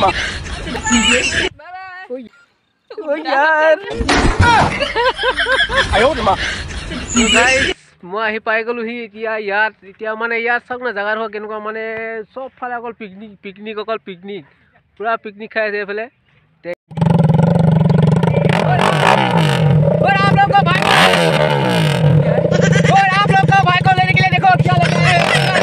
यार मैं आহি पाई गलु हि इतिया यार इतिया माने यार सब ना जगार हो केनुका माने सब फाले अकल पिकनिक अकल पिकनिक पूरा पिकनिक खाए थे फले और आप लोग का भाई को लेने के लिए देखो क्या लगा है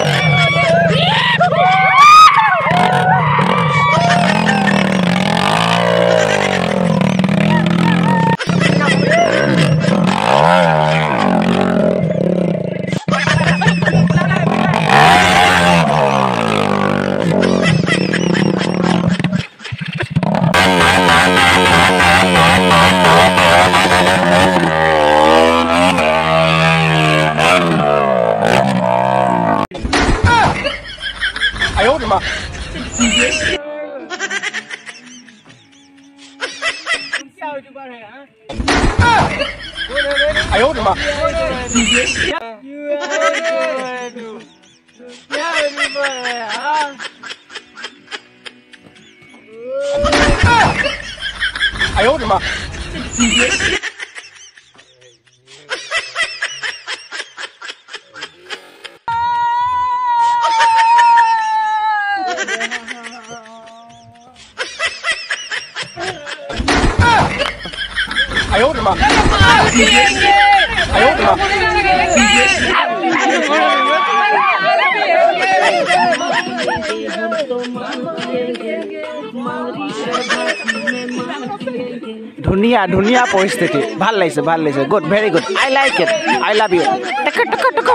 धुनिया धुनिया परिस्थिति ভাল লাগিছে good very good I like it I love you टको टको टको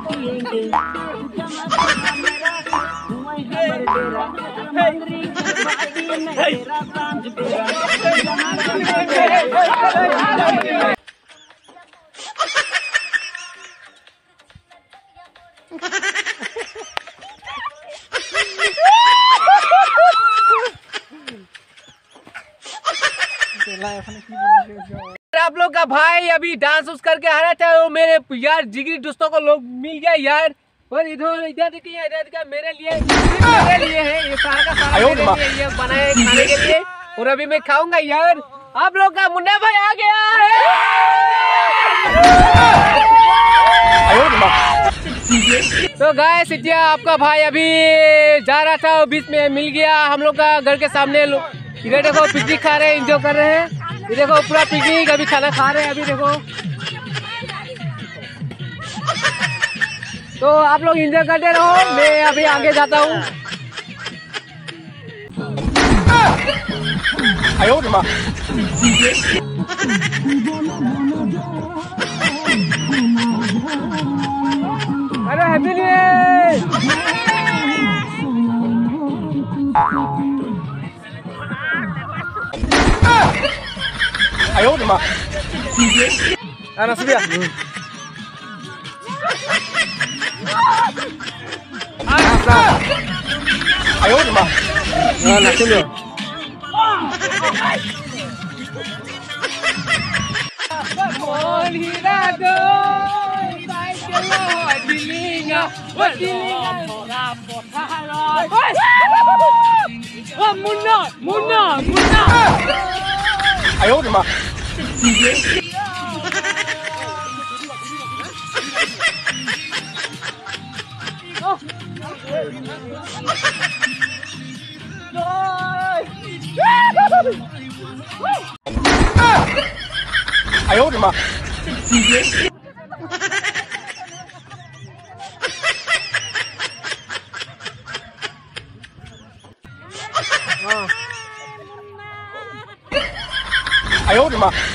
आप लोग का भाई अभी डांस उस करके आ रहा था वो मेरे यार जिगरी दोस्तों को लोग मिल गया यार और इधर देखिए इधर मेरे लिए है ये सारा का सारा मेरे लिए ये बनाए खाने के लिए और अभी मैं खाऊंगा यार आप लोग का मुन्ना भाई आ गया है तो गाइस इतिया आपका भाई अभी जा रहा था बीच में मिल गया हम लोग का घर के सामने इधर देखो पिकनिक खा रहे हैं एंजॉय कर रहे हैं ये देखो पूरा पिकनिक अभी खाना खा रहे हैं अभी देखो तो आप लोग एंजॉय करते रहो मैं अभी आगे जाता हूँ अरे happy new year ayo nih mak anak sedia ayo nih mak anak sedia Muna ayo nih mak ayo nih mak ayo nih mak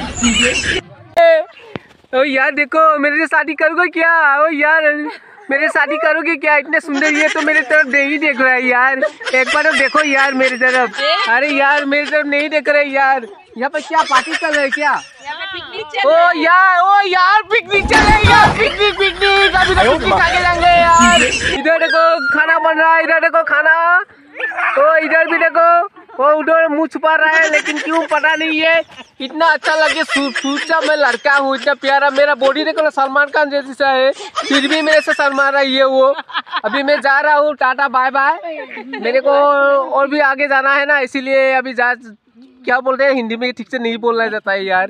ओ यार देखो मेरे से शादी करोगे क्या ओ यार मेरे शादी करोगे क्या इतने सुंदर ये तो मेरी तरफ नहीं देख रहा है यार एक बार तो देखो यार मेरी तरफ अरे यार मेरी तरफ नहीं देख रहे यार यहाँ पे क्या पार्टी चल रहा है क्या ओ यार पिकनिक चल रहा है यार पिकनिक अभी तो पिकनिक आगे जाएंगे यार इधर देखो खाना बन रहा है इधर देखो खाना तो इधर भी देखो वो उधर मुँह छुपा रहा है लेकिन क्यों पता नहीं है इतना अच्छा लगे सोचा मैं लड़का हूँ इतना प्यारा मेरा बॉडी देखो ना सलमान खान जैसा है फिर भी मेरे से शर्मा रहा है ये वो अभी मैं जा रहा हूँ, टाटा बाय बाय। मेरे को और भी आगे जाना है ना, इसीलिए अभी क्या बोलते हैं हिंदी में ठीक से नहीं बोलना जाता है यार।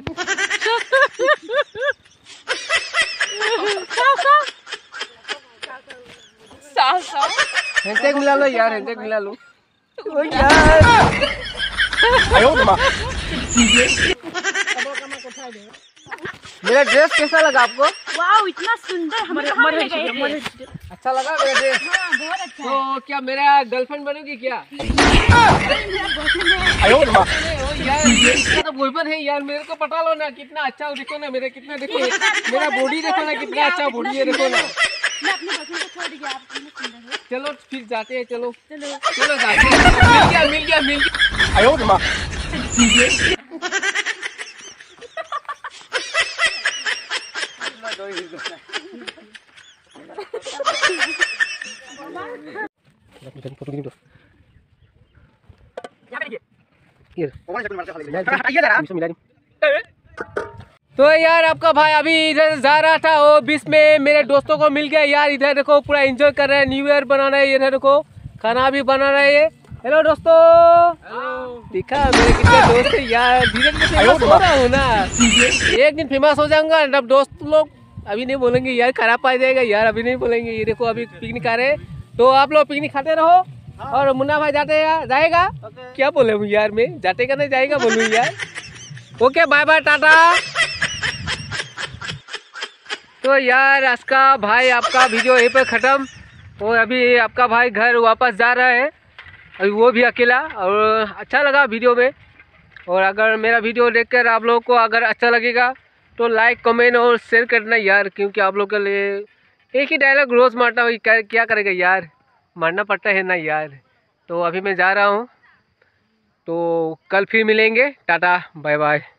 हैंडशेक मिला लो यार, हैंडशेक मिला लो यार। मेरा ड्रेस कैसा लगा आपको? वाओ इतना सुंदर, अच्छा लगा मेरा ड्रेस? हाँ, बहुत अच्छा। तो क्या मेरा गर्लफ्रेंड बनोगी क्या? यार तो बॉयफ्रेंड है यार, मेरे को पटा लो ना। कितना अच्छा देखो ना, मेरा कितना देखो, मेरा बॉडी देखो ना, कितना अच्छा बॉडी है देखो ना। मैं अपने बॉयफ्रेंड को छोड़ दिया, आप कितने सुंदर हो। चलो फिर जाते हैं, चलो चलो चलो जाते हैं। मिल गया। तो यार आपका भाई अभी इधर जा रहा था, वो बीच में मेरे दोस्तों को मिल गया यार। इधर देखो पूरा एंजॉय कर रहे हैं, न्यू ईयर बना रहे हैं। इधर देखो खाना भी बना रहे हैं। हेलो दोस्तों, दिखा मेरे कितने दोस्त है यार। धीरे धीरे फेमस हो रहा हूँ ना, एक दिन फेमस हो जाऊंगा तब दोस्त लोग अभी नहीं बोलेंगे यार, खराब पाई जाएगा यार, अभी नहीं बोलेंगे। ये देखो अभी पिकनिक आ रहे हैं, तो आप लोग पिकनिक खाते रहो। और मुन्ना भाई जाएगा क्या बोले यार, मैं जाते का नहीं जाएगा बोलूँ यार। Okay bye bye tata. तो यार आज का भाई आपका वीडियो यहीं पर ख़त्म। और अभी आपका भाई घर वापस जा रहा है, अभी वो भी अकेला। और अच्छा लगा वीडियो में। और अगर मेरा वीडियो देखकर आप लोगों को अगर अच्छा लगेगा तो लाइक कमेंट और शेयर करना यार, क्योंकि आप लोग के लिए एक ही डायलॉग रोज़ मारना हुई क्या करेगा यार, मारना पड़ता है ना यार। तो अभी मैं जा रहा हूँ, तो कल फिर मिलेंगे। Tata bye bye.